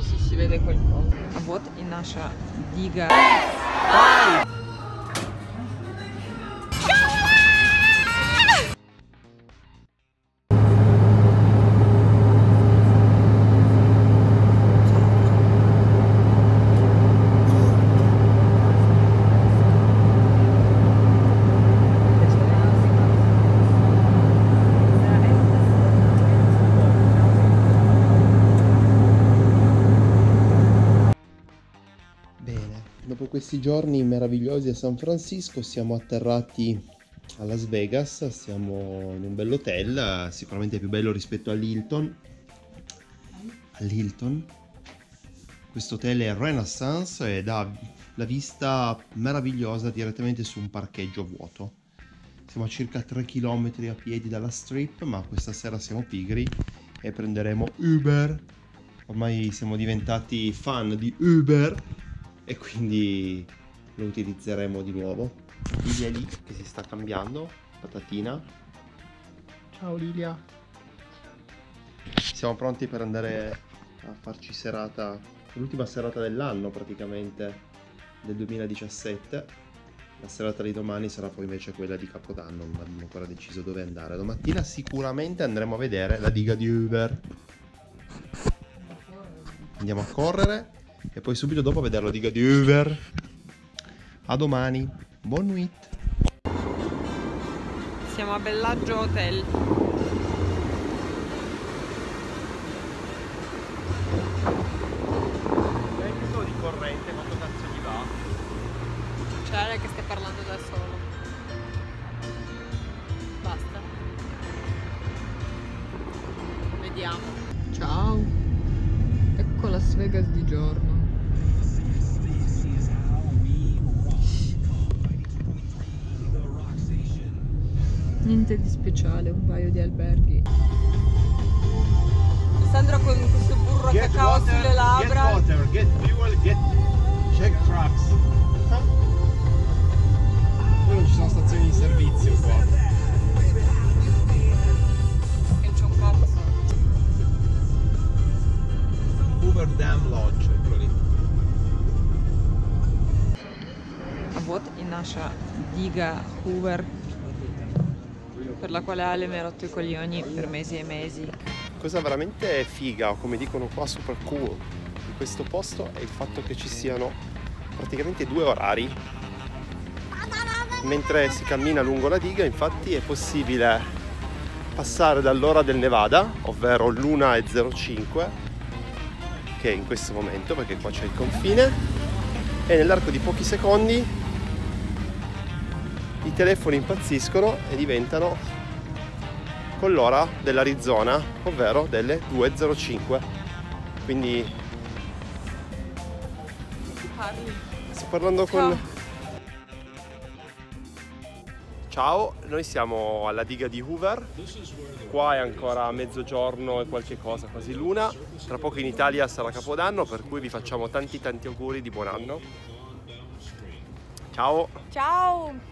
sì, si vede qualcosa. А вот и наша дига. Dopo questi giorni meravigliosi a San Francisco siamo atterrati a Las Vegas, siamo in un bell'hotel, sicuramente più bello rispetto all'Hilton. Questo hotel è Renaissance ed ha la vista meravigliosa direttamente su un parcheggio vuoto. Siamo a circa 3 km a piedi dalla strip, ma questa sera siamo pigri e prenderemo Uber. Ormai siamo diventati fan di Uber e quindi lo utilizzeremo di nuovo. Lilia è lì che si sta cambiando, patatina. Ciao Lilia. Siamo pronti per andare a farci serata, l'ultima serata dell'anno praticamente, del 2017. La serata di domani sarà poi invece quella di Capodanno, non abbiamo ancora deciso dove andare. Domattina sicuramente andremo a vedere la diga di Uber. Andiamo a correre e poi subito dopo a vedere la diga di Uber. A domani, buon nuit. Siamo a Bellagio Hotel. Vento di corrente, quanto cazzo gli va? Cioè che stai parlando da solo. Basta. Vediamo. Ciao. Ecco Las Vegas di giorno. Niente di speciale, un paio di alberghi. Sandro con questo burro cacao sulle labbra. Get water, get fuel, check trucks. Poi non ci sono stazioni di servizio qua. Che c'è un cazzo. Hoover Dam Lodge, eccolo lì. А вот и наша diga Hoover, per la quale Ale mi ha rotto i coglioni per mesi e mesi. Cosa veramente figa, o come dicono qua, super cool di questo posto è il fatto che ci siano praticamente 2 orari. Mentre si cammina lungo la diga, infatti, è possibile passare dall'ora del Nevada, ovvero l'1:05, che è in questo momento, perché qua c'è il confine, e nell'arco di pochi secondi i telefoni impazziscono e diventano con l'ora dell'Arizona, ovvero delle 2:05. Quindi sto parlando con... Ciao, noi siamo alla diga di Hoover. Qua è ancora mezzogiorno e qualche cosa, quasi l'una. Tra poco in Italia sarà Capodanno, per cui vi facciamo tanti auguri di buon anno. Ciao! Ciao!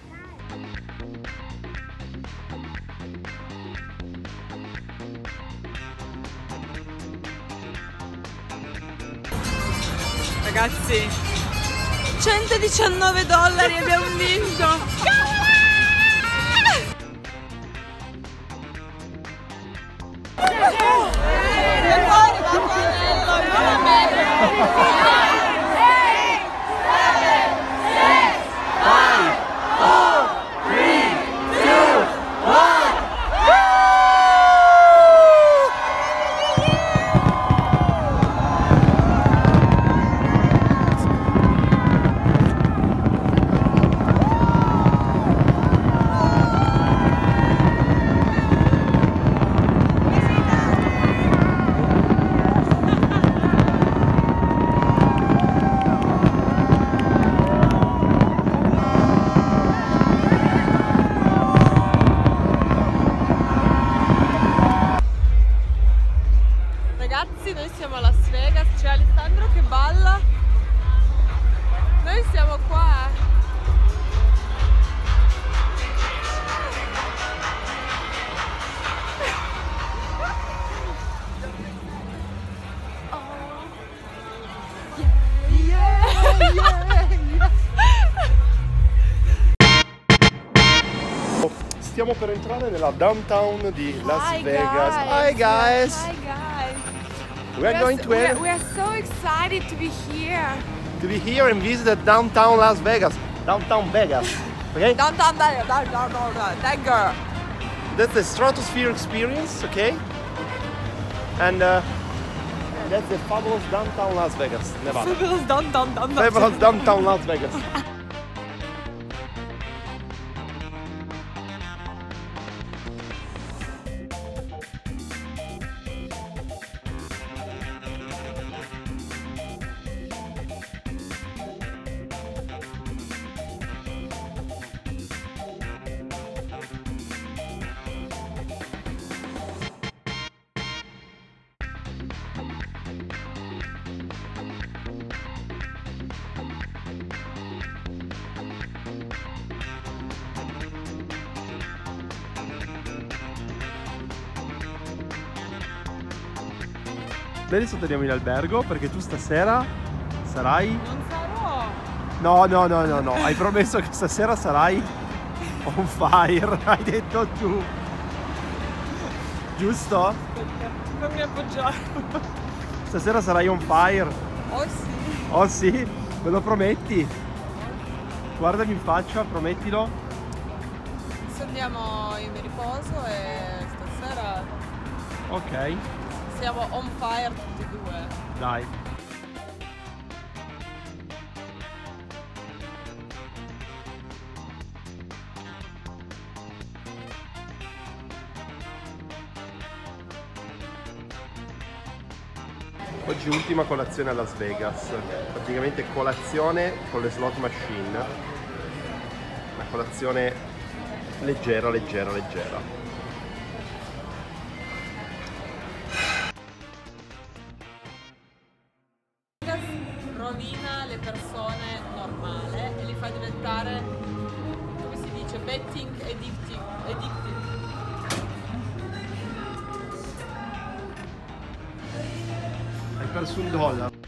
Ragazzi, $119 abbiamo vinto! Ragazzi, noi siamo a Las Vegas, c'è Alessandro che balla, noi siamo qua. Stiamo per entrare nella downtown di Las Hi Vegas. guys. Hi guys. Hi guys. We are going to we are so excited to be here. and visit downtown Las Vegas. Downtown Vegas. Okay? Downtown, that girl. That's the Stratosphere experience, okay? And that's the fabulous downtown Las Vegas, Nevada. Fabulous downtown. Fabulous downtown Las Vegas. Adesso torniamo in albergo perché tu stasera sarai... Non sarò. No, hai promesso che stasera sarai on fire, hai detto tu. Giusto? Fammi appoggiare. Stasera sarai on fire. Oh sì. Oh sì? Me lo prometti? Guardami in faccia, promettilo. Adesso andiamo, io mi riposo e stasera Ok, siamo on fire tutti e due. dai. Oggi ultima colazione a Las Vegas, praticamente colazione con le slot machine, una colazione leggera. Rovina le persone normali e li fa diventare, come si dice, betting addicted. Hai perso $1.